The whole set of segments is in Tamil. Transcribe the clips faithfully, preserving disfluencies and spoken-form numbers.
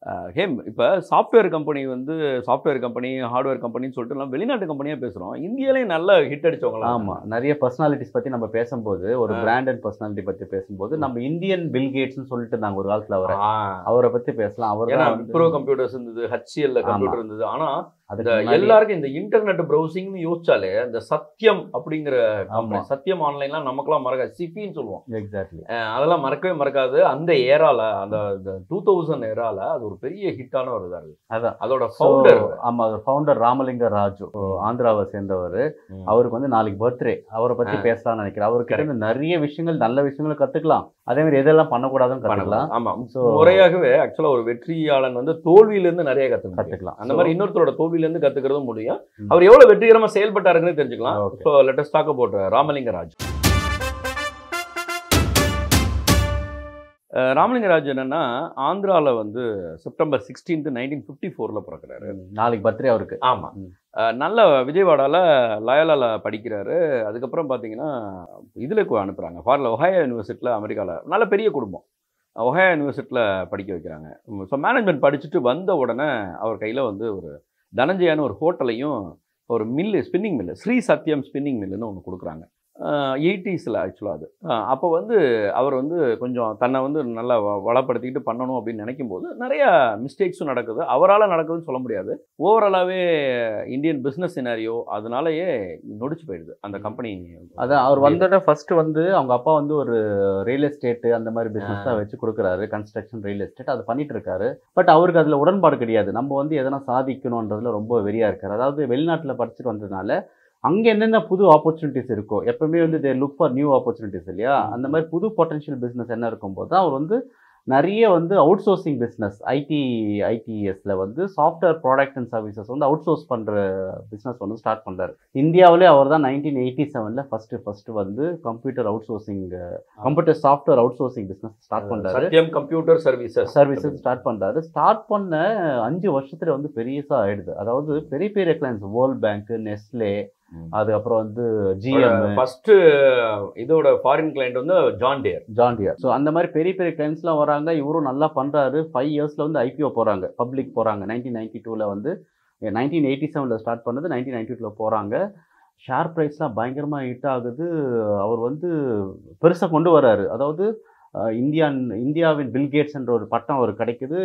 ஹேம் இப்போ சாஃப்ட்வேர் கம்பெனி வந்து சாஃப்ட்வேர் கம்பெனி ஹார்ட்வேர் கம்பெனின்னு சொல்லிட்டு நம்ம வெளிநாட்டு கம்பெனியாக பேசுகிறோம். இந்தியாவிலேயும் நல்ல ஹிட் அடிச்சவங்களா? ஆமாம், நிறைய பர்சனாலிட்டிஸ் பற்றி நம்ம பேசும்போது ஒரு பிராண்ட் அண்ட் பர்சனாலிட்டி பற்றி பேசும்போது நம்ம இந்தியன் பில் கேட்ஸ்னு சொல்லிட்டு நாங்கள் ஒரு காலத்தில் அவரை அவரை பற்றி பேசலாம். அவர் தான் ப்ரோ கம்ப்யூட்டர்ஸ் இருந்தது, ஹெச்சிஎல் கம்ப்யூட்டர் இருந்தது. ஆனால் அந்த எல்லாருக்கும் இந்த இன்டர்நெட் ப்ரௌசிங்னு யோசிச்சாலே அந்த சத்யம் அப்படிங்கிற சத்யம் ஆன்லைன்லாம் நமக்குலாம் மறக்காது, சிபின்னு சொல்லுவோம். எக்ஸாக்ட்லி, அதெல்லாம் மறக்கவே மறக்காது. அந்த ஏரால அந்த டூ தௌசண்ட் ஏரால அது ஒரு பெரிய ஹிட்டான ஒரு இதாக இருக்குது. அதான் அதோட ஃபவுண்டர். ஆமாம், அதோட ஃபவுண்டர் ராமலிங்க ராஜு, ஆந்திராவை சேர்ந்தவர். அவருக்கு வந்து நாளைக்கு பர்த்டே. அவரை பற்றி பேசலாம்னு நினைக்கிறேன். அவருக்கு இருந்து நிறைய விஷயங்கள் நல்ல விஷயங்களை கற்றுக்கலாம், அதே மாதிரி எதெல்லாம் பண்ணக்கூடாதுன்னு கற்றுக்கலாம். ஆமாம், ஸோ முறையாகவே ஆக்சுவலாக ஒரு வெற்றியாளன் வந்து தோல்வியிலேருந்து நிறைய கற்று கற்றுக்கலாம். அந்த மாதிரி இன்னொருத்தரோட தோல்வியிலேருந்து கற்றுக்கிறதும் முடியும். அவர் எவ்வளோ வெற்றிகரமாக செயல்பட்டாருன்னு தெரிஞ்சுக்கலாம். So let us talk about Ramalinga Raju. Ramalinga Raju என்னன்னா ஆந்திராவில் வந்து செப்டம்பர் சிக்ஸ்டீன்த் நைன்டீன் ஃபிஃப்டி ஃபோரில் பிறக்கிறாரு. நாளைக்கு பர்த்டே அவருக்கு. ஆமாம், நல்ல விஜயவாடாவில் லயோலாவில் படிக்கிறாரு. அதுக்கப்புறம் பார்த்தீங்கன்னா இதில் அனுப்புகிறாங்க ஃபாரில் ஒஹாயோ யூனிவர்சிட்டியில், அமெரிக்காவில். நல்ல பெரிய குடும்பம். ஒஹாயோ யூனிவர்சிட்டியில் படிக்க வைக்கிறாங்க. ஸோ மேனேஜ்மெண்ட் படிச்சுட்டு வந்த உடனே அவர் கையில் வந்து ஒரு தனஞ்சயான்னு ஒரு ஹோட்டலையும் ஒரு mill, spinning mill, Sri Satyam spinning மில்லுன்னு ஒன்று கொடுக்குறாங்க. எயிட்டிஸில் ஆக்சுவலாக அது. அப்போ வந்து அவர் வந்து கொஞ்சம் தன்னை வந்து நல்லா வளப்படுத்திக்கிட்டு பண்ணணும் அப்படின்னு நினைக்கும் போது நிறையா மிஸ்டேக்ஸும் நடக்குது. அவரால் நடக்குதுன்னு சொல்ல முடியாது. ஓவராலாகவே இந்தியன் பிஸ்னஸ் சினாரியோ அதனாலேயே நொடிச்சு போயிடுது அந்த கம்பெனி. அதான் அவர் வந்தோட ஃபர்ஸ்ட் வந்து அவங்க அப்பா வந்து ஒரு ரியல் எஸ்டேட்டு அந்த மாதிரி பிஸ்னஸ் தான் வச்சு கொடுக்குறாரு, கன்ஸ்ட்ரக்ஷன் ரியல் எஸ்டேட் அது பண்ணிட்டு இருக்காரு. பட் அவருக்கு அதில் உடன்பாடு கிடையாது. நம்ம வந்து எதனா சாதிக்கணுன்றதுல ரொம்ப வெறியா இருக்காரு. அதாவது வெளிநாட்டில் படிச்சுட்டு வந்ததுனால அங்கே என்னென்ன புது ஆப்பர்ச்சுனிட்டிஸ் இருக்கோ, எப்பவுமே வந்து they look for new opportunities இல்லையா, அந்த மாதிரி புது பொட்டன்ஷியல் பிஸ்னஸ் என்ன இருக்கும்போது தான் அவர் வந்து நிறைய வந்து அவுட் சோர்சிங் பிஸ்னஸ், ஐடி ஐடிஎஸ்ல வந்து சாஃப்ட்வேர் ப்ராடக்ட் அண்ட் சர்வீசஸ் வந்து அவுட் சோர்ஸ் பண்ணுற பிஸ்னஸ் வந்து ஸ்டார்ட் பண்ணுறாரு. இந்தியாவிலே அவர் தான் நைன்டீன் எயிட்டி செவனில் ஃபஸ்ட்டு ஃபஸ்ட்டு வந்து computer outsourcing, computer software outsourcing business start பண்ணுறாரு. Satyam computer services services start பண்ணுறாரு. ஸ்டார்ட் பண்ண அஞ்சு வருஷத்துல வந்து பெரியசா ஆயிடுது. அதாவது பெரிய பெரிய கிளைண்ட்ஸ், வேர்ல்ட் பேங்க், நெஸ்லே, அதுக்கப்புறம் வந்து ஜிஎம், ஃபர்ஸ்ட் இதோட ஃபாரின் கிளைண்ட் வந்து John Deere John Deere so அந்த மாதிரி பெரிய பெரிய கிளைண்ட்ஸ்லாம் வராங்க. இவரும் நல்லா பண்ணுறாரு. ஃபைவ் இயர்ஸில் வந்து ஐபிஓ போகிறாங்க, பப்ளிக் போகிறாங்க. நைன்டீன் நைன்டி டூவில் வந்து நைன்டீன் எயிட்டி செவனில் ஸ்டார்ட் பண்ணது, நைன்டீன் நைன்டி டூவில் போகிறாங்க. ஷேர் ப்ரைஸ்லாம் பயங்கரமாக ஹிட் ஆகுது. அவர் வந்து பெருசாக கொண்டு வராரு. அதாவது இந்தியா இந்தியாவின் பில் கேட்ஸ் என்ற ஒரு பட்டம் அவர் கிடைக்குது.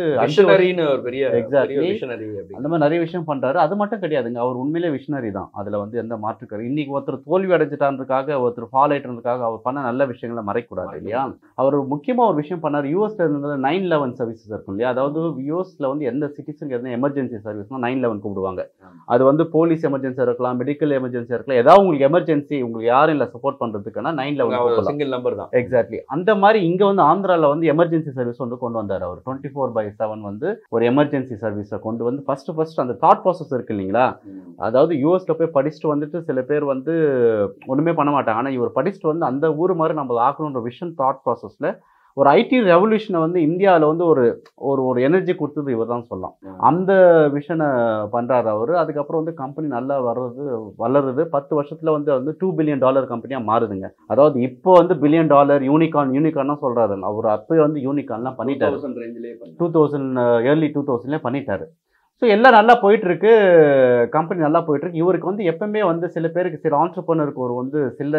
எக்ஸாக்ட்லி, அந்த மாதிரி நிறைய விஷயம் பண்றாரு. அது மட்டும் கிடையாதுங்க, அவர் உண்மையிலே விஷனரி தான். அதுல வந்து எந்த மாற்றுக்காரு. இன்னைக்கு ஒருத்தர் தோல்வி அடைஞ்சிட்டான்றதுக்காக, ஒருத்தர் ஃபால் ஆயிட்டதுக்காக அவர் பண்ண நல்ல விஷயங்களை மறைக்கூடாது இல்லையா. அவர் முக்கியமா ஒரு விஷயம் பண்ணாரு. யூஎஸ்ல இருந்தது நைன் லெவன் சர்வீசஸ் இருக்கும் இல்லையா. அதாவது யூஎஸ்ல வந்து எந்த சிட்டிசனுக்கு எந்த எமர்ஜென்சி சர்வீஸ்னா நைன் லெவன் கூப்பிடுவாங்க. அது வந்து போலீஸ் எமர்ஜென்சியா இருக்கலாம், மெடிக்கல் எமர்ஜென்சியா இருக்கலாம், ஏதாவது உங்களுக்கு எமர்ஜென்சி, உங்களுக்கு யாரும் இல்லை சப்போர்ட் பண்றதுக்கான நைன் லெவன் சிங்கிள் நம்பர் தான். எக்ஸாக்ட்லி, அந்த மாதிரி இங்க வந்து ஆந்திரால வந்து எமர்ஜென்சி சர்வீஸ் வந்து கொண்டு வந்தார் அவர். டுவெண்ட்டி ஃபோர் பை செவன் வந்து ஒரு எமர்ஜென்சி சர்வீஸை கொண்டு வந்து ஃபர்ஸ்ட் ஃபர்ஸ்ட் அந்த தாட் ப்ராசஸ் இருக்கு இல்லைங்களா. அதாவது யூஎஸ்ல போய் படிச்சுட்டு வந்துட்டு சில பேர் வந்து ஒண்ணுமே பண்ண மாட்டாங்க. ஆனா இவர் படிச்சுட்டு வந்து அந்த ஊர் மாதிரி நம்ம ஆக்கணுன்ற விஷன் தாட் ப்ராசஸ்ல ஒரு ஐடி ரெவல்யூஷனை வந்து இந்தியாவில் வந்து ஒரு ஒரு ஒரு எனர்ஜி கொடுத்தது இவர் தான் சொல்லலாம். அந்த விஷனை பண்ணுறாரு அவர். அதுக்கப்புறம் வந்து கம்பெனி நல்லா வர்றது வளருது. பத்து வருஷத்துல வந்து வந்து டூ பில்லியன் டாலர் கம்பெனியாக மாறுதுங்க. அதாவது இப்போ வந்து பில்லியன் டாலர் யூனிகார்ன் யூனிகார்னா சொல்றாரு. அவர் அப்போ வந்து யூனிகார்ன்லாம் பண்ணிட்டாரு. டூ தௌசண்ட் ஏர்லி டூ தௌசண்ட்லேயே பண்ணிட்டாரு. ஸோ எல்லாம் நல்லா போயிட்டு இருக்கு, கம்பெனி நல்லா போயிட்டு இருக்கு. இவருக்கு வந்து எப்பவுமே வந்து சில பேருக்கு, சில ஆண்டர்பிரனருக்கு ஒரு வந்து சில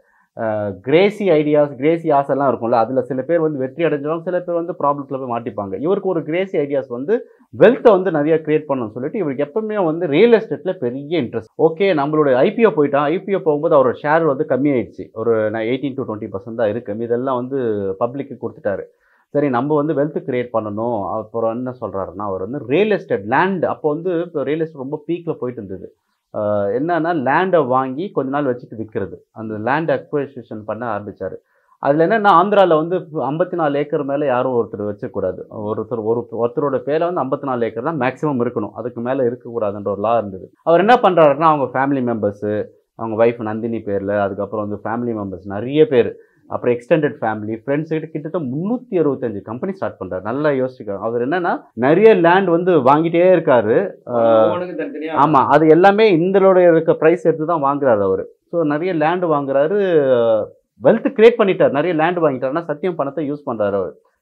கிரேசி ஐடியாஸ், கிரேசி ஆசைலாம் இருக்கும்ல, அதில் சில பேர் வந்து வெற்றி அடைஞ்சிடும், சில பேர் வந்து ப்ராப்ளத்தில் போய் மாட்டிப்பாங்க. இவருக்கு ஒரு கிரேசி ஐடியாஸ் வந்து வெல்த்தை வந்து நிறைய கிரியேட் பண்ணணும்னு சொல்லிட்டு இவருக்கு எப்பவுமே வந்து ரியல் எஸ்டேட்டில் பெரிய இன்ட்ரெஸ்ட். ஓகே, நம்மளோட ஐபிஓ போயிட்டான். ஐபிஓ போகும்போது அவரோட ஷேர் வந்து கம்மியாயிடுச்சு. ஒரு எயிட்டீன் டு டுவெண்ட்டி பர்சன்ட் தான் இருக்குது. இதெல்லாம் வந்து பப்ளிக்கு கொடுத்துட்டாரு. சரி, நம்ம வந்து வெல்த் கிரியேட் பண்ணணும். அப்புறம் என்ன சொல்கிறாருன்னா, அவர் வந்து ரியல் எஸ்டேட் லேண்ட், அப்போ வந்து இப்போ ரியல் எஸ்டேட் ரொம்ப பீக்கில் போயிட்டு இருந்தது. என்னன்னா லேண்டை வாங்கி கொஞ்ச நாள் வச்சுட்டு விற்கிறது, அந்த லேண்ட் அக்வசிஷன் பண்ண ஆரம்பித்தார். அதில் என்னென்னா ஆந்திராவில் வந்து ஐம்பத்தி நாலு ஏக்கர் மேலே யாரும் ஒருத்தர் வச்சக்கூடாது. ஒருத்தர் ஒரு ஒருத்தரோட பேரை வந்து ஐம்பத்தி நாலு ஏக்கர் தான் மேக்ஸிமம் இருக்கணும், அதுக்கு மேலே இருக்கக்கூடாதுன்ற ஒரு லா இருந்தது. அவர் என்ன பண்ணுறாருன்னா, அவங்க ஃபேமிலி மெம்பர்ஸு, அவங்க ஒய்ஃப் நந்தினி பேரில், அதுக்கப்புறம் வந்து ஃபேமிலி மெம்பர்ஸ் நிறைய பேர், அப்புறம் எக்ஸ்டெண்டட் ஃபேமிலி ஃப்ரெண்ட்ஸ் கிட்ட கிட்டத்தட்ட முந்நூற்றி அறுபத்தஞ்சு கம்பெனி ஸ்டார்ட் பண்ணுறாரு. நல்லா யோசிச்சுக்காரு. அவர் என்னன்னா நிறைய லேண்ட் வந்து வாங்கிட்டே இருக்காரு. ஆமாம், அது எல்லாமே இந்தளோட இருக்க ப்ரைஸ் எடுத்து தான் வாங்குறாரு அவர். ஸோ நிறைய லேண்டு வாங்குறாரு, வெல்த் கிரியேட் பண்ணிட்டார், நிறைய லேண்ட் வாங்கிட்டாருன்னா சத்தியம் பணத்தை யூஸ் பண்ணுறாரு அவர்.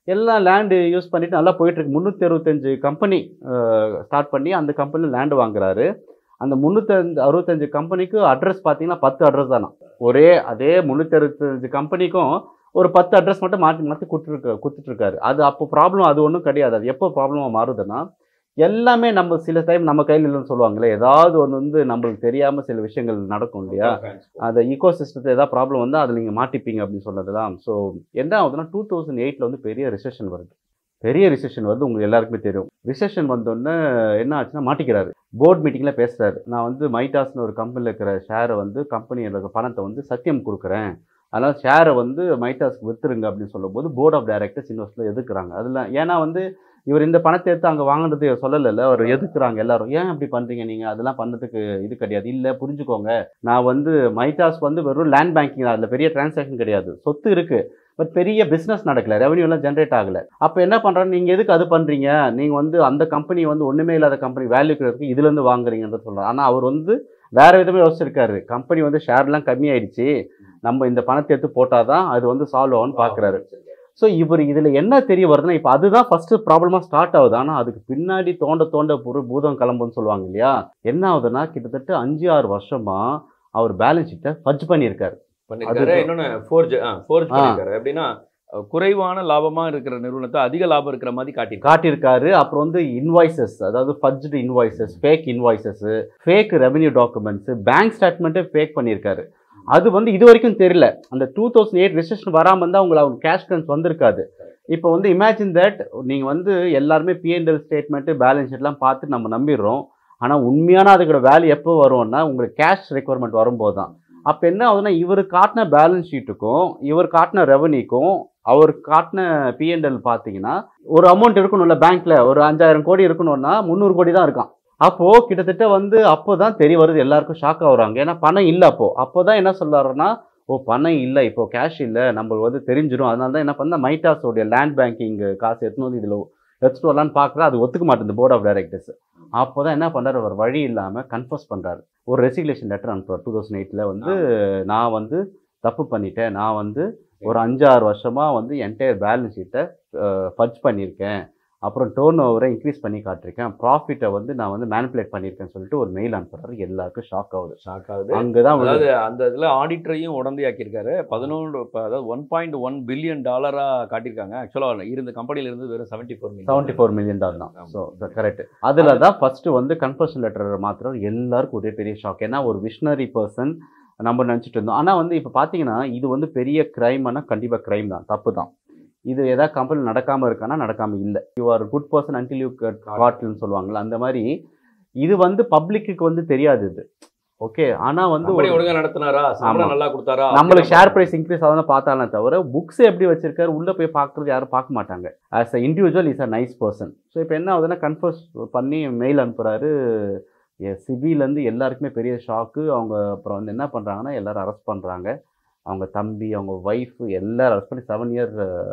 எல்லாம் லேண்டு யூஸ் பண்ணிட்டு நல்லா போயிட்டு இருக்கு. முந்நூற்றி அறுபத்தஞ்சு கம்பெனி ஸ்டார்ட் பண்ணி அந்த கம்பெனியில் லேண்டு வாங்குறாரு. அந்த முந்நூற்றி அறுபத்தஞ்சு கம்பெனிக்கு அட்ரஸ் பார்த்தீங்கன்னா பத்து அட்ரஸ் தானா. ஒரே அதே முந்நூற்றி அறுபத்தஞ்சு கம்பெனிக்கும் ஒரு பத்து அட்ரஸ் மட்டும் மாற்றி மாற்றி கொடுத்துருக்க கொடுத்துட்ருக்காரு. அது அப்போ ப்ராப்ளம் அது ஒன்றும் கிடையாது. அது எப்போ ப்ராப்ளமாக மாறுதுன்னா, எல்லாமே நம்ம சில டைம் நம்ம கையில் இல்லைன்னு சொல்லுவாங்களே, ஏதாவது ஒன்று வந்து நம்மளுக்கு தெரியாமல் சில விஷயங்கள் நடக்கும் இல்லையா. அந்த ஈகோ சிஸ்டத்தை ஏதாவது ப்ராப்ளம் வந்தால் அதில் நீங்கள் மாட்டிப்பீங்க அப்படின்னு சொன்னது தான். ஸோ என்ன ஆகுதுன்னா, டூ தௌசண்ட் எயிட்டில் வந்து பெரிய ரிசெஷன் வருது. பெரிய ரிசெஷன் வருது, உங்களுக்கு எல்லாருக்குமே தெரியும். ரிசெஷன் வந்தோடனே என்ன ஆச்சுன்னா மாட்டிக்கிறாரு. போர்ட் மீட்டிங்கில் பேசுகிறாரு. நான் வந்து மைட்டாஸ்னு ஒரு கம்பெனியில் இருக்கிற ஷேரை வந்து கம்பெனியோட பணத்தை வந்து சத்தியம் கொடுக்குறேன், அதனால் ஷேரை வந்து மைட்டாஸ்க்கு விற்றுருங்க அப்படின்னு சொல்லும்போது போர்ட் ஆஃப் டைரக்டர்ஸ் இன்வெஸ்ட்டில் எதுக்குறாங்க. அதில் ஏன்னா வந்து இவர் இந்த பணத்தை எடுத்து அங்கே வாங்கினது சொல்லலைல்ல, அவர் எதுக்குறாங்க எல்லாரும். ஏன் அப்படி பண்ணுறீங்க நீங்கள், அதெல்லாம் பண்ணதுக்கு இது கிடையாது. இல்லை புரிஞ்சுக்கோங்க, நான் வந்து மைட்டாஸ் வந்து வெறும் லேண்ட் பேங்கிங், அதில் பெரிய டிரான்சாக்ஷன் கிடையாது, சொத்து இருக்குது, பட் பெரிய பிஸ்னஸ் நடக்கல, ரெவன்யூலாம் ஜென்ரேட் ஆகலை. அப்போ என்ன பண்ணுறாங்க, நீங்கள் எதுக்கு அது பண்ணுறீங்க, நீங்கள் வந்து அந்த கம்பெனி வந்து ஒன்றுமே இல்லாத கம்பெனி வேல்யூ கிடையாது இதுலேருந்து வாங்குறீங்கன்றது சொல்கிறாங்க. ஆனால் அவர் வந்து வேறு விதமே யோசிச்சிருக்காரு. கம்பெனி வந்து ஷேர்லாம் கம்மியாயிடுச்சு, நம்ம இந்த பணத்தை எடுத்து போட்டால் தான் அது வந்து சால்வ் ஆகும்னு பார்க்குறாரு. ஸோ இவர் இதில் என்ன தெரிய வருதுன்னா, இப்போ அதுதான் ஃபஸ்ட்டு ப்ராப்ளமாக ஸ்டார்ட் ஆகுது. ஆனால் அதுக்கு பின்னாடி தோண்ட தோண்ட பொருள் பூதம் கிளம்புன்னு சொல்லுவாங்க இல்லையா. என்ன ஆகுதுன்னா, கிட்டத்தட்ட அஞ்சு ஆறு வருஷமாக அவர் பேலன்ஸ் ஷீட்டை ஃபட்ஜ் பண்ணியிருக்காரு. இன்னொன்று ஃபோர்ஜ் ஃபோர்ஜ் பண்ணியிருக்காரு. எப்படின்னா, குறைவான லாபமாக இருக்கிற நிறுவனத்தை அதிக லாபம் இருக்கிற மாதிரி காட்டி காட்டியிருக்காரு. அப்புறம் வந்து இன்வாய்சஸ், அதாவது fudged invoices, fake invoices, fake revenue documents, bank ஸ்டேட்மெண்ட்டே ஃபேக் பண்ணியிருக்காரு. அது வந்து இது வரைக்கும் தெரியல. அந்த டூ தௌசண்ட் எயிட் ரிசெஷன் வராமல் இருந்தால் உங்களுக்கு அவங்க கேஷ் கன்ஸ் வந்திருக்காது. இப்போ வந்து இமேஜின் தட், நீங்கள் வந்து எல்லாருமே பிஎன்எல் ஸ்டேட்மெண்ட்டு பேலன்ஸ் ஷீட்லாம் பார்த்து நம்ம நம்பிடுறோம். ஆனால் உண்மையான அதுக்கோட வேல்யூ எப்போ வரும்னா, உங்களுக்கு கேஷ் ரெக்குவயர்மெண்ட் வரும்போது தான். அப்போ என்ன ஆகுதுன்னா, இவர் காட்டின பேலன்ஸ் ஷீட்டுக்கும் இவர் காட்டின ரெவன்யூக்கும் அவர் காட்டின பிஎன்எல் பார்த்தீங்கன்னா ஒரு அமௌண்ட் இருக்கணும்ல, பேங்க்கில் ஒரு அஞ்சாயிரம் கோடி இருக்கணும்னா முந்நூறு கோடி தான் இருக்கான். அப்போது கிட்டத்தட்ட வந்து அப்போ தான் தெரிய வருது, எல்லாருக்கும் ஷாக் ஆகுறாங்க. ஏன்னா பணம் இல்லை. அப்போது அப்போ தான் என்ன சொல்கிறாருன்னா, ஓ பணம் இல்லை, இப்போது கேஷ் இல்லை, நம்மளுக்கு வந்து தெரிஞ்சிடும். அதனால தான் என்ன பண்ணால் மைட்டாஸோடைய லேண்ட் பேங்கிங் காசு எடுத்துன்னு வந்து இதில் எடுத்துகிட்டு வரலான்னு பார்க்குறா. அது ஒத்துக்க மாட்டேங்குது போர்ட் ஆஃப் டைரக்டர்ஸ். அப்போ தான் என்ன பண்ணுறாரு, அவர் வழி இல்லாமல் கன்ஃபர்ஸ் பண்ணுறாரு. ஒரு ரெசிக்னேஷன் லெட்டர் அனுப்புறாரு. டூ தௌசண்ட் எயிட்டில் வந்து நான் வந்து தப்பு பண்ணிட்டேன், நான் வந்து ஒரு அஞ்சாறு வருஷமாக வந்து என்டையர் பேலன்ஸ் ஷீட்டை ஃபட்ஜ் பண்ணியிருக்கேன், அப்புறம் டேர்ன் ஓவரை இன்க்ரீஸ் பண்ணி காட்டிருக்கேன், ப்ராஃபிட்டை வந்து நான் வந்து மேனிப்புலேட் பண்ணியிருக்கேன்னு சொல்லிட்டு ஒரு மெயில் அனுப்புறாரு. எல்லாருக்கும் ஷாக் ஆகுது. ஷாக் ஆகுது. அங்கே தான் அதாவது அந்த இதில் ஆடிட்டரையும் உடந்தையாக்கியிருக்காரு. பதினொன்று இப்போ அதாவது ஒன் பாயிண்ட் ஒன் பில்லியன் டாலராக காட்டியிருக்காங்க. ஆக்சுவலாக இருந்த கம்பெனியில் இருந்து வெறும் seventy four million seventy four million dollar தான். So correct. அதில் தான் ஃபஸ்ட்டு வந்து கன்ஃபர்ஷன் லெட்டர் மாத்திரம் எல்லாருக்கும் ஒரே பெரிய ஷாக். ஏன்னா ஒரு விஷனரி பர்சன் நம்ம நினச்சிட்டு இருந்தோம். ஆனால் வந்து இப்போ பார்த்தீங்கன்னா இது வந்து பெரிய க்ரைம்னா கண்டிப்பாக க்ரைம் தான், தப்பு தான். இது ஏதாவது கம்பெனி நடக்காமல் இருக்கானா நடக்காமல் இல்லை. You are good person until you காட்னு சொல்லுவாங்களா, அந்த மாதிரி இது வந்து பப்ளிக்கு வந்து தெரியாது இது. ஓகே, ஆனால் வந்து ஒழுங்காக நடத்தினாரா, நல்லா கொடுத்தாரா, நம்மளுக்கு ஷேர் ப்ரைஸ் இன்க்ரீஸ் ஆகுதுன்னு பார்த்தாலே தவிர புக்ஸ் எப்படி வச்சிருக்காரு உள்ளே போய் பார்க்குறது யாரும் பார்க்க மாட்டாங்க. As a individual is a nice person. So இப்போ என்ன ஆகுதுன்னா, கன்ஃபர்ஸ் பண்ணி மெயில் அனுப்புகிறாரு. சிபிலேருந்து எல்லாருக்குமே பெரிய ஷாக்கு. அவங்க அப்புறம் வந்து என்ன பண்ணுறாங்கன்னா, எல்லோரும் அரெஸ்ட் பண்ணுறாங்க. அவங்க தம்பி, அவங்க ஒய்ஃபு எல்லாரும் அரெஸ்ட் பண்ணி செவன் இயர்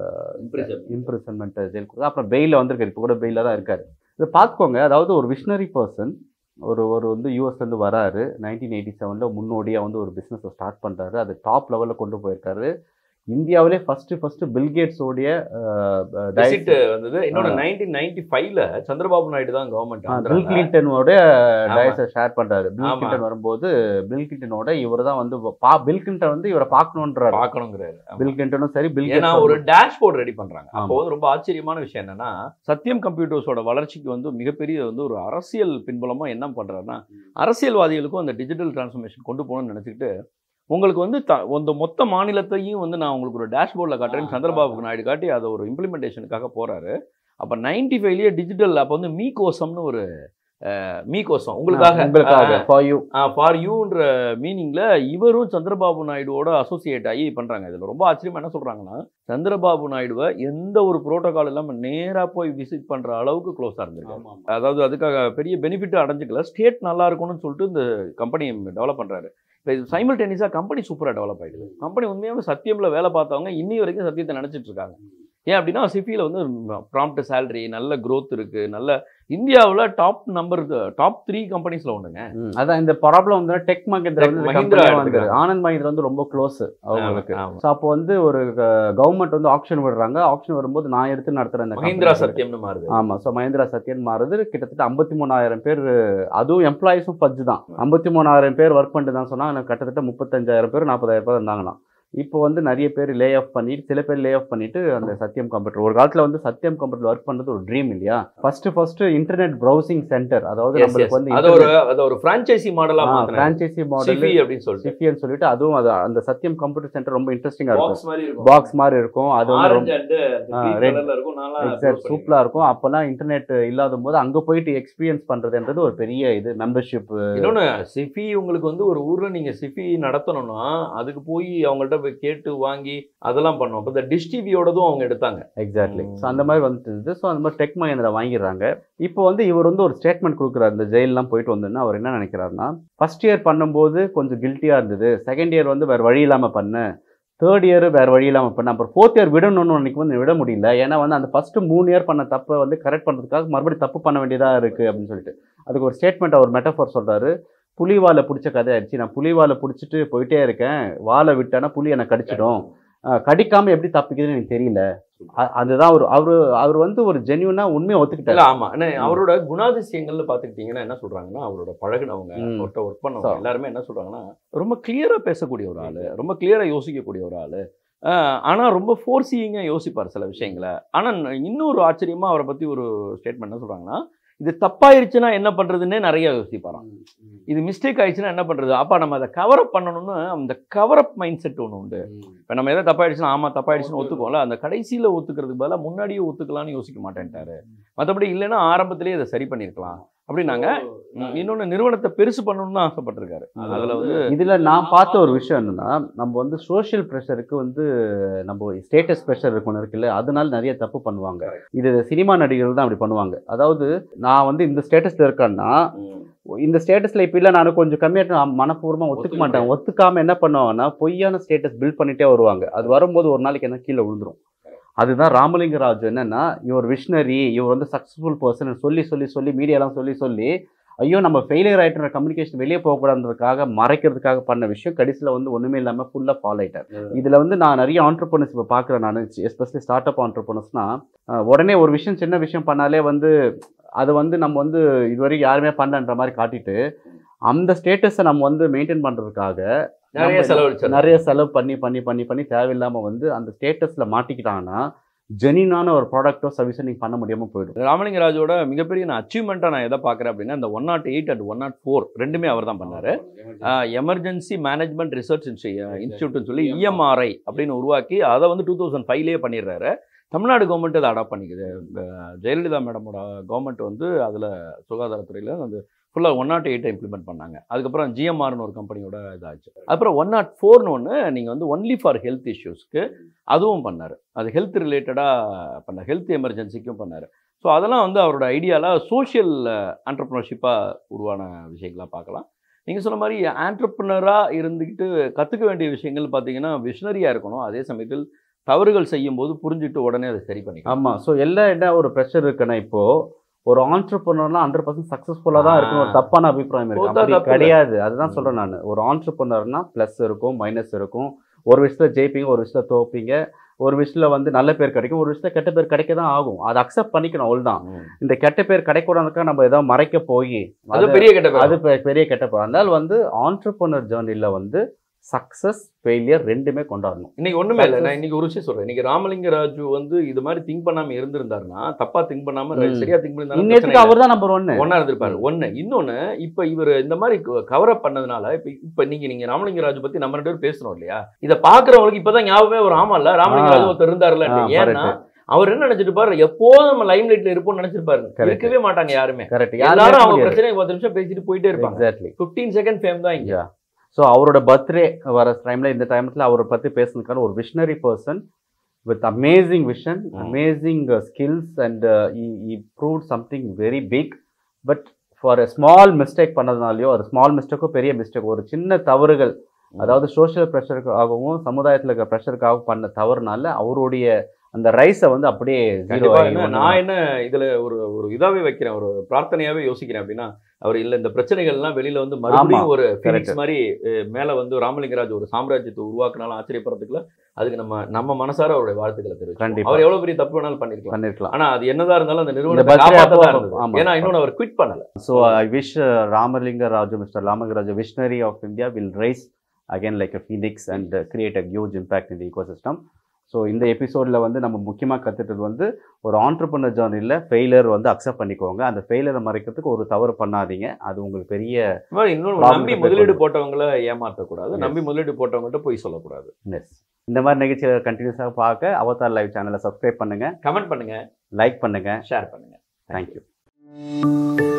இம்ப்ரிசன்மெண்ட் ஜெயில் கொடுத்தா. அப்புறம் பெயிலில் வந்திருக்காரு. இப்போ கூட பெயிலில் தான் இருக்கார். இதை பார்த்துக்கோங்க. அதாவது ஒரு விஷனரி பர்சன் ஒரு ஒரு வந்து யூஎஸ்லேருந்து வராரு. நைன்டீன் எயிட்டி செவனில் முன்னோடியாக வந்து ஒரு பிஸ்னஸை ஸ்டார்ட் பண்ணுறாரு. அது டாப் லெவலில் கொண்டு போயிருக்காரு. இந்தியாவிலே ஃபஸ்ட்டு ஃபஸ்ட்டு பில்கேட்ஸோடைய விசிட் வந்தது. இன்னொன்று நைன்டீன் நைன்டி ஃபைவ்ல சந்திரபாபு நாயுடு தான் கவர்மெண்ட் பில் கிளின்டனோட டயஸை ஷேர் பண்ணுறாரு. பில் கிளின்டன் வரும்போது பில் கிளின்டனோட இவர் தான் வந்து பா பில் கிளின்டன் வந்து இவரை பார்க்கணுன்றாரு பார்க்கணுங்கிறாரு. பில் கிளின்டனும் சரி, பில் ஏன்னா ஒரு டேஷ்போர்ட் ரெடி பண்ணுறாங்க. அப்போ வந்து ரொம்ப ஆச்சரியமான விஷயம் என்னன்னா, சத்யம் கம்ப்யூட்டர்ஸோட வளர்ச்சிக்கு வந்து மிகப்பெரிய வந்து ஒரு அரசியல் பின்புலமாக என்ன பண்ணுறாருன்னா, அரசியல்வாதிகளுக்கும் அந்த டிஜிட்டல் டிரான்ஸ்ஃபர்மேஷன் கொண்டு போகணும்னு நினச்சிக்கிட்டு, உங்களுக்கு வந்து த அந்த மொத்த மாநிலத்தையும் வந்து நான் உங்களுக்கு ஒரு டேஷ்போர்டில் காட்டுறேன் சந்திரபாபு நாயுடு காட்டி அதை ஒரு இம்ப்ளிமெண்டேஷனுக்காக போகிறாரு. அப்போ நைன்டி ஃபைவ்லேயே டிஜிட்டல் அப்போ வந்து மீ கோசம்னு ஒரு மீ கோசம் உங்களுக்காக ஃபார் யூன்ற மீனிங்கில் இவரும் சந்திரபாபு நாயுடுவோட அசோசியேட் ஆகி பண்ணுறாங்க. இதில் ரொம்ப ஆச்சரியமாக என்ன சொல்கிறாங்கன்னா, சந்திரபாபு நாயுடுவை எந்த ஒரு ப்ரோட்டோகால் இல்லாமல் நேராக போய் விசிட் பண்ணுற அளவுக்கு க்ளோஸாக இருந்திருக்காங்க. அதாவது அதுக்காக பெரிய பெனிஃபிட் அடைஞ்சிக்கல, ஸ்டேட் நல்லா இருக்கணும்னு சொல்லிட்டு இந்த கம்பெனி டெவலப் பண்ணுறாரு. இப்போ இது சைமல்டேனியஸாக கம்பெனி சூப்பராக டெவலப் ஆகிடுது. கம்பெனி உண்மையாகவே சத்தியமில் வேலை பார்த்தவங்க இன்னி வரைக்கும் சத்தியத்தை நினச்சிட்டு இருக்காங்க. ஏன் அப்படின்னா சிஃபியில் வந்து ப்ராம்ப்ட் சேலரி, நல்ல க்ரோத் இருக்குது, நல்ல இந்தியாவில் டாப் நம்பர் டாப் த்ரீ கம்பெனிஸில் ஒன்றுங்க. அதான் இந்த ப்ராப்ளம் வந்து டெக் மஹிந்திரா வந்து மஹிந்திரா வந்து ஆனந்த் மஹிந்திரா வந்து ரொம்ப க்ளோஸ் அவங்களுக்கு. ஸோ அப்போ வந்து ஒரு கவர்மெண்ட் வந்து ஆப்ஷன் விடுறாங்க. ஆப்ஷன் வரும்போது நான் எடுத்து நடத்துகிறேன் இந்த மஹிந்திரா சத்யம்னு மாறுது. ஆமாம். ஸோ மஹிந்திரா சத்யம் மாறுது. கிட்டத்தட்ட ஐம்பத்தி மூணாயிரம் பேர், அதுவும் எம்ப்ளாயிஸும் பட்ஜ் தான். ஐம்பத்தி மூணாயிரம் பேர் ஒர்க் பண்ணிட்டு தான் சொன்னாங்க. கிட்டத்தட்ட முப்பத்தஞ்சாயிரம் பேர் நாற்பதாயிரம் பேர் இருந்தாங்களாம். இப்போ வந்து நிறைய பேர் லே ஆஃப் பண்ணிட்டு, சில பேர் லே ஆஃப் பண்ணிட்டு அந்த சத்யம் கம்ப்யூட்டர், ஒரு காலத்தில் வந்து சத்யம் கம்ப்யூட்டர் ஒர்க் பண்ணுறது ஒரு ட்ரீம் இல்லையா? First first internet browsing centre, அதாவது நம்மளுக்கு வந்து அது ஒரு அது ஒரு ஃப்ரான்ச்சைசி மாடலாக ஃப்ரான்ச்சைசி மாடல் அப்படின்னு சொல்லிட்டு சிஃபின்னு சொல்லிட்டு, அதுவும் அது அந்த சத்யம் கம்ப்யூட்டர் சென்டர் ரொம்ப இன்ட்ரெஸ்டிங்காக இருக்கும். பாக்ஸ் மாதிரி இருக்கும். அது சூப்பராக இருக்கும். அப்போல்லாம் இன்டர்நெட் இல்லாத போது அங்கே போயிட்டு எக்ஸ்பீரியன்ஸ் பண்ணுறதுன்றது ஒரு பெரிய இது மெம்பர்ஷிப். இன்னொன்று சிஃபி உங்களுக்கு வந்து ஒரு ஊரில் நீங்கள் சிஃபி நடத்தணும்னா அதுக்கு போய் அவங்கள்ட்ட கேட்டு வாங்கி அதெல்லாம் பண்ணுவோம். இப்போ இந்த டிஷ் டிவியோடதும் அவங்க எடுத்தாங்க. எக்ஸாக்ட்லி. ஸோ அந்த மாதிரி வந்துட்டு, ஸோ அந்த மாதிரி டெக் மஹிந்திரா வாங்கிடுறாங்க. இப்போ வந்து இவர் வந்து ஒரு ஸ்டேட்மெண்ட் கொடுக்குறாரு. இந்த ஜெயிலெலாம் போயிட்டு வந்தோன்னா அவர் என்ன நினைக்கிறாருன்னா, ஃபர்ஸ்ட் இயர் பண்ணும்போது கொஞ்சம் கில்ட்டியாக இருந்தது, செகண்ட் இயர் வந்து வேறு வழி இல்லாமல் பண்ணு, தேர்ட் இயர் வேறு வழி இல்லாமல் பண்ண, அப்புறம் ஃபோர்த் இயர் விடணும்னு அன்றைக்கி வந்து விட முடியல. ஏன்னா வந்து அந்த ஃபஸ்ட்டு மூணு இயர் பண்ண தப்பை வந்து கரெக்ட் பண்ணுறதுக்காக மறுபடியும் தப்பு பண்ண வேண்டியதாக இருக்குது அப்படின்னு சொல்லிட்டு அதுக்கு ஒரு ஸ்டேட்மெண்ட், அவர் மெட்டஃபோர் சொல்கிறாரு. புலி வாழை பிடிச்ச கதை ஆயிடுச்சு, நான் புலி வாழை பிடிச்சிட்டு போயிட்டே இருக்கேன், வாழை விட்டானா புலி என்னை கடிச்சிடும், கடிக்காமல் எப்படி தப்பிக்குதுன்னு எனக்கு தெரியல. அதுதான் அவர் அவர் அவர் வந்து ஒரு ஜென்யூனா உண்மையை ஒத்துக்கிட்டாரு. ஆமா, அவரோட குணாதிசயங்கள்ல பாத்துக்கிட்டீங்கன்னா என்ன சொல்றாங்கன்னா, அவரோட பழகினவங்க அவர்கிட்ட ஒர்க் பண்ணவங்க எல்லாருமே என்ன சொல்றாங்கன்னா, ரொம்ப கிளியரா பேசக்கூடிய ஒரு ஆளு, ரொம்ப கிளியரா யோசிக்கக்கூடிய ஒரு ஆளு, ஆனா ரொம்ப ஃபோர்சிங்கா யோசிப்பார் சில விஷயங்களை. ஆனா இன்னொரு ஆச்சரியமா அவரை பத்தி ஒரு ஸ்டேட்மெண்ட் என்ன சொல்றாங்கன்னா, இது தப்பாயிருச்சுன்னா என்ன பண்றதுன்னே நிறைய யோசிப்பாராம். இது மிஸ்டேக் ஆயிடுச்சுன்னா என்ன பண்றது, அப்பா நம்ம அதை கவரப் பண்ணணும்னு அந்த கவரப் மைண்ட் செட் ஒன்று உண்டு. இப்போ நம்ம எதாவது தப்பாயிடுச்சுன்னா ஆமா தப்பாயிடுச்சுன்னு ஒத்துக்கோம்ல, அந்த கடைசியில் ஒத்துக்கிறதுக்கு பதிலாக முன்னாடியே ஒத்துக்கலாம்னு யோசிக்க மாட்டேன்ட்டாரு. மற்றபடி இல்லைன்னா ஆரம்பத்திலேயே அதை சரி பண்ணியிருக்கலாம் அப்படின்னாங்க. இன்னொன்று நிறுவனத்தை பெருசு பண்ணணும்னு ஆசைப்பட்டிருக்காரு. அதில் வந்து இதில் நான் பார்த்த ஒரு விஷயம் என்னன்னா, நம்ம வந்து சோஷியல் ப்ரெஷருக்கு வந்து நம்ம ஸ்டேட்டஸ் ப்ரெஷர் இருக்கணும் இருக்குல்ல, அதனால நிறைய தப்பு பண்ணுவாங்க. இது சினிமா நடிகர்கள் தான் அப்படி பண்ணுவாங்க. அதாவது நான் வந்து இந்த ஸ்டேட்டஸில் இருக்கேன்னா, இந்த ஸ்டேட்டஸில் இப்போ இல்லை நான் கொஞ்சம் கம்மியாக மனப்பூர்வமாக ஒத்துக்க மாட்டேன். ஒத்துக்காமல் என்ன பண்ணுவாங்கன்னா பொய்யான ஸ்டேட்டஸ் பில்ட் பண்ணிகிட்டே வருவாங்க. அது வரும்போது ஒரு நாளைக்கு என்ன கீழே விழுந்துரும். அதுதான் ராமலிங்க ராஜு என்னன்னா, இவர் விஷனரி, இவர் வந்து சக்ஸஸ்ஃபுல் பர்சன் சொல்லி சொல்லி சொல்லி மீடியாலாம் சொல்லி சொல்லி ஐயோ நம்ம ஃபெயிலியர் ஆகிட்டுற கம்யூனிகேஷன் வெளியே போகக்கூடாதுன்றதுக்காக மறைக்கிறதுக்காக பண்ண விஷயம் கடைசியில் வந்து ஒன்றுமே இல்லாமல் ஃபுல்லாக ஃபாலோ ஆகிட்டார். இதில் வந்து நான் நிறைய ஆண்டர்ப்ரனர்ஸ் இப்போ பார்க்குறேன். நான் எஸ்பெஷலி ஸ்டார்ட் அப் ஆண்டர்ப்ரனர்ஸ்னால் உடனே ஒரு விஷயம் சின்ன விஷயம் பண்ணாலே வந்து அது வந்து நம்ம வந்து இதுவரைக்கும் யாருமே பண்ணன்ற மாதிரி காட்டிட்டு அந்த ஸ்டேட்டஸை நம்ம வந்து மெயின்டைன் பண்ணுறதுக்காக நிறைய செலவு நிறைய செலவு பண்ணி பண்ணி பண்ணி பண்ணி தேவையில்லாமல் வந்து அந்த ஸ்டேட்டஸில் மாட்டிக்கிட்டாங்கன்னா ஜெனியூனான ஒரு ப்ராடக்ட்டோ சர்வீஸோ நீங்கள் பண்ண முடியாமல் போயிடும். ராமலிங்க ராஜோட மிகப்பெரிய நான் அச்சீவ்மெண்ட்டாக நான் எதை பார்க்குறேன் அப்படின்னா, இந்த one nought eight and one nought four ரெண்டுமே அவர் தான் பண்ணார். எமர்ஜென்சி மேனேஜ்மெண்ட் ரிசர்ச் இன்ஸ்டியூட்னு சொல்லி இஎம்ஆர்ஐ அப்படின்னு உருவாக்கி அதை வந்து டூ தௌசண்ட் ஃபைவ்லேயே பண்ணிடுறாரு. தமிழ்நாடு கவர்மெண்ட் அதை அடாப்ட் பண்ணிக்குது. ஜெயலலிதா மேடமோட கவர்மெண்ட் வந்து அதில் சுகாதாரத்துறையில் அந்த ஃபுல்லாக ஒன் நாட் எயிட்டை இம்ப்ளிமெண்ட் பண்ணாங்க. அதுக்கப்புறம் ஜிஎம்ஆர்னு ஒரு கம்பெனியோட இதாச்சு. அப்புறம் ஒன் நாட் ஃபோர்னு ஒன்று நீங்கள் வந்து ஒன்லி ஃபார் ஹெல்த் இஷ்யூஸ்க்கு அதுவும் பண்ணார். அது ஹெல்த் ரிலேட்டடாக பண்ண ஹெல்த் எமர்ஜென்சிக்கும் பண்ணார். ஸோ அதெல்லாம் வந்து அவரோட ஐடியாவில் சோஷியல் ஆண்டர்ப்ரனர்ஷிப்பாக உருவான விஷயங்களாக பார்க்கலாம். நீங்கள் சொன்ன மாதிரி ஆண்டர்ப்ரனராக இருந்துக்கிட்டு கற்றுக்க வேண்டிய விஷயங்கள் பார்த்தீங்கன்னா விஷனரியாக இருக்கணும். அதே சமயத்தில் தவறுகள் செய்யும்போது புரிஞ்சுட்டு உடனே அதை சரி பண்ணிக்கலாம். ஆமாம். ஸோ எல்லா இடம் ஒரு ப்ரெஷர் இருக்குன்னா இப்போது ஒரு ஆண்டர்ப்ரனர்லாம் ஹண்ட்ரட் பர்சன்ட் சக்ஸஸ்ஃபுல்லாக தான் இருக்கும் ஒரு தப்பான அபிப்பிராயம் இருக்குது. அப்படி கிடையாது. அதுதான் சொல்கிறேன் நான். ஒரு ஆண்டர்ப்ரனர்னா ப்ளஸ் இருக்கும், மைனஸ் இருக்கும். ஒரு விஷயத்தில் ஜெயிப்பீங்க, ஒரு விஷயத்தில் தோப்பீங்க, ஒரு விஷயத்தில் வந்து நல்ல பேர் கிடைக்கும், ஒரு விஷயத்தில் கெட்ட பேர் கிடைக்க தான் ஆகும். அதை அக்செப்ட் பண்ணிக்கணும். அவ்வளோதான். இந்த கெட்ட பேர் கிடைக்கூடாதுக்கா நம்ம ஏதாவது மறைக்க போய் அது பெரிய கெட்ட அது பெரிய கெட்ட பேர். அதனால வந்து ஆண்டர்ப்ரனர் ஜேர்னியில் வந்து சக்ஸஸ் ஃபெயிலியர் ரெண்டுமே கொண்டாடணும். இன்னைக்கு ஒண்ணுமே இல்லை. நான் இன்னைக்கு ஒரு விஷயம் சொல்றேன். இன்னைக்கு ராமலிங்க ராஜு வந்து இது மாதிரி திங்க் பண்ணாம இருந்திருந்தாருன்னா, தப்பா திங்க் பண்ணாம சரியா திங்க் பண்ணிருந்தாரு, அவர் தான் நம்பர் ஒன்னு ஒன்னா இருந்திருப்பாரு. ஒன்னு இன்னொன்னு இப்ப இவர் இந்த மாதிரி கவரப் பண்ணதுனால இப்ப இப்ப நீங்க நீங்க ராமலிங்க ராஜு பத்தி நம்ம ரெண்டு பேரும் பேசுறோம் இல்லையா, இதை பாக்குறவங்களுக்கு இப்பதான் ஞாபகமே ஒரு ஆமா இல்ல ராமலிங்க ராஜு ஒருத்தர் இருந்தாருல. ஏன்னா அவர் என்ன நினைச்சிட்டு பாரு, எப்போதும் நம்ம லைம் லைட்ல இருப்போம்னு நினைச்சிருப்பாரு. இருக்கவே மாட்டாங்க யாருமே. எல்லாரும் அவங்க பிரச்சனை பத்து நிமிஷம் பேசிட்டு போயிட்டே இருப்பாங்க. பிப்டீன் செகண்ட் ஃபேம் தான் இங்க. ஸோ அவரோட பர்த்டே வர டைமில் இந்த டைமத்தில் அவரை பற்றி பேசுனதுக்கான ஒரு visionary person with amazing vision, amazing skills and he proved something very big. But for a small mistake பண்ணதுனாலையோ, ஒரு ஸ்மால் மிஸ்டேக்கோ பெரிய மிஸ்டேக், ஒரு சின்ன தவறுகள், அதாவது சோஷியல் ப்ரெஷருக்காகவும் சமுதாயத்தில் இருக்கிற ப்ரெஷருக்காகவும் பண்ண தவறுனால அவருடைய அந்த ரைஸை வந்து அப்படியே ஜீரோ கண்டிப்பா என்ன நான் என்ன இதுல ஒரு ஒரு இதாவே வைக்கிறேன், ஒரு பிரார்த்தனையாவே யோசிக்கிறேன் அப்படின்னா, அவர் இல்ல இந்த பிரச்சனைகள்லாம் வெளியில வந்து மறுபடியும் ஒரு ஃபீனிக்ஸ் மாதிரி அஹ், மேல வந்து ராமலிங்க ராஜு ஒரு சாம்ராஜ்யத்தை உருவாக்குனாலும் ஆச்சரியப்படுறதுக்குல அதுக்கு நம்ம நம்ம மனசார அவருடைய வாழ்த்துக்களை தெரிவிச்சோம். கண்டிப்பா. அவர் எவ்வளவு பெரிய தப்பு வேணாலும் பண்ணிருக்கலாம். பண்ணிருக்கலாம். ஆனா அது என்னதான் இருந்தாலும் அந்த நிறுவனத்தை birthday காப்பாத்ததான் அப்போ- இருந்தது. ஆமா. ஏன்னா இன்னொன்னு அவர் குவிட் பண்ணல. So I wish uh, Ramalinga Raju, Mister Ramalinga Raju, visionary of India, will rise again like a phoenix and uh, create a huge impact in the ecosystem. So இந்த எபிசோடில் வந்து நம்ம முக்கியமாக கற்றுட்டது வந்து ஒரு ஆண்டர்பிரினர் ஜர்னியில் ஃபெயிலியர் வந்து அக்செப்ட் பண்ணிக்கோங்க. அந்த ஃபெயிலியரை மறைக்கிறதுக்கு ஒரு தவறு பண்ணாதீங்க. அது உங்களுக்கு பெரிய இன்னொன்று problem நம்பி க்கு முதலீடு போட்டவங்கள ஏமாற்றக்கூடாது. Yes. நம்பி முதலீடு போட்டவங்கள்ட்ட போய் சொல்லக்கூடாது. நெஸ். இந்த மாதிரி நிகழ்ச்சியை கண்டினியூஸாக பார்க்க அவதார் லைவ் சேனலை சப்ஸ்கிரைப் பண்ணுங்கள், கமெண்ட் பண்ணுங்க, லைக் பண்ணுங்கள், ஷேர் பண்ணுங்க. தேங்க்யூ.